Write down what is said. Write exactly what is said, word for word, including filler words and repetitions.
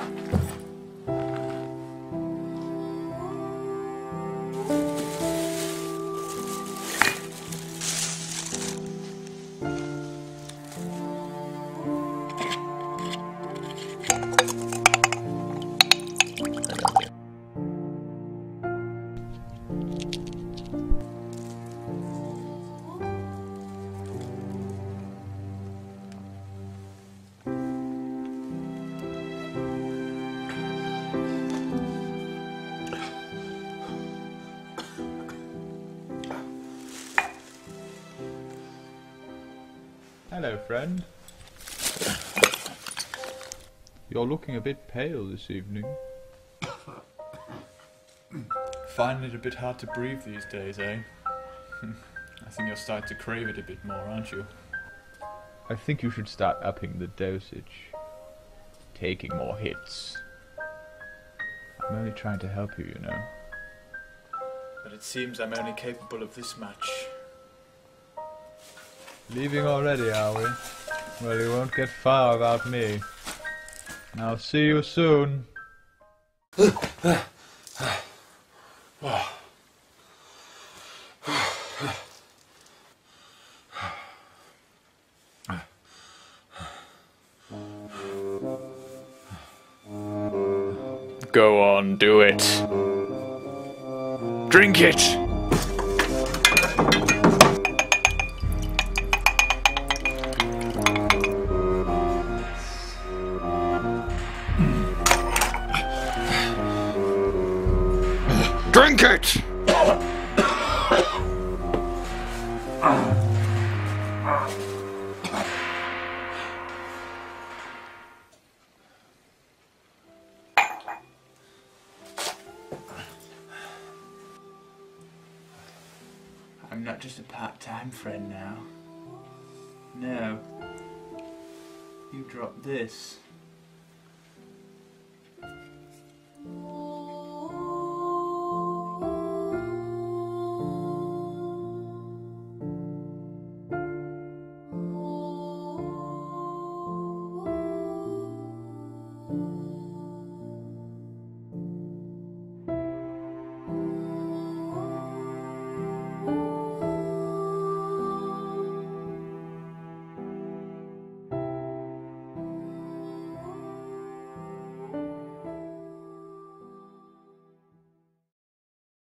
Hello, friend. You're looking a bit pale this evening. Finding it a bit hard to breathe these days, eh? I think you're starting to crave it a bit more, aren't you? I think you should start upping the dosage. Taking more hits. I'm only trying to help you, you know. But it seems I'm only capable of this much. Leaving already, are we? Well, you won't get far without me. I'll see you soon. Go on, do it. Drink it! Drink it! I'm not just a part-time friend now. No. You dropped this.